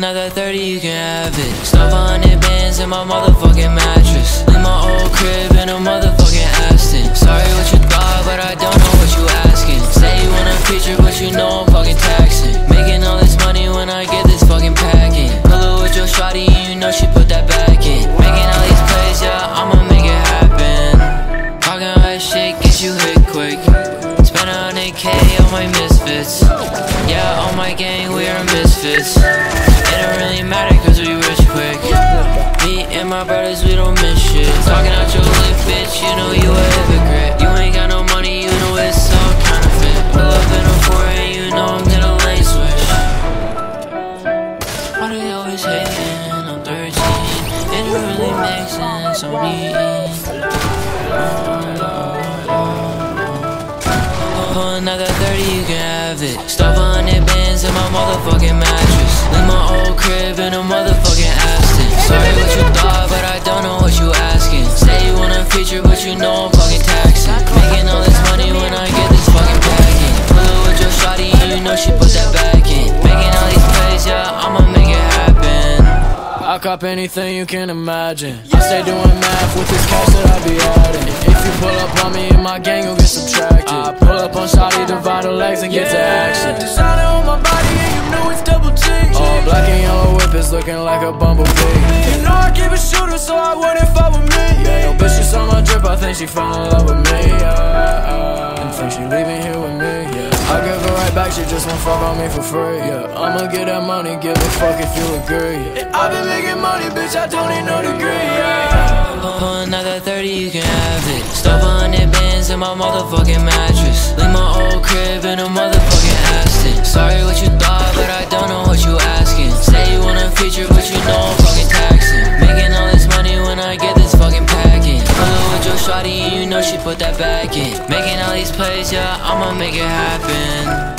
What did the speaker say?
another 30, you can have it. Stuff 100 bands in my motherfucking mattress. Leave my old crib in a motherfucking Aston. Sorry what you thought, but I don't know what you asking. Say you want a feature, but you know I'm fucking taxing. Making all this money when I get this fucking pack in. Pull up with your shawty and you know she put that back in. Making all these plays, yeah, I'ma make it happen. Talking all that shit, get you hit quick. Spend 100K on my misfits. Yeah, on my gang, we are misfits. It don't really matter cause we rich quick. Me and my brothers, we don't miss shit. Talking out your lip, bitch, you know you a hypocrite. You ain't got no money, you know it's all counterfeit. Pull up in a foreign, you know I'm gonna lane switch. Why they always hating? I'm 13. It don't really make sense on me. Another 30, you can have it. Stuff 100 bands in my motherfucking mattress. Leave my old crib in a motherfucking Aston. Sorry what you thought, but I don't know what you asking. Say you want a feature, but you know I'm fucking taxing. Making all this money when I get this fucking bag in. Pull up with your shawty and you know she put that back in. Making all these plays, yeah, I'ma make it happen. I'll cop anything you can imagine. I stay doing math with this cash that I be adding. If you pull up on me and my gang, you'll get subtracted. I pull up on shawty, divide her legs and get to action. Designer on my body and you know it's double G. All black and yellow whip is looking like a bumblebee. You know I keep it shooter so I wouldn't fuck with me. Yeah, yo bitch, she saw my drip, I think she fell in love with me. And think she leaving here with me, yeah. I give her right back, she just won't fuck on me for free, yeah. I'ma get that money, give a fuck if you agree, yeah. I've been making money, bitch, I don't need no degree, yeah. Pull another 30, you can have it. Stuff 100 bands in my motherfucking mattress. Leave my old crib in a motherfucking Aston. Sorry what you thought, but I don't know what you asking. Say you want a feature, but you know I'm fucking taxing. Making all this money when I get this fucking pack in. Pull up with your shawty and you know she put that back in. Making all these plays, yeah, I'ma make it happen.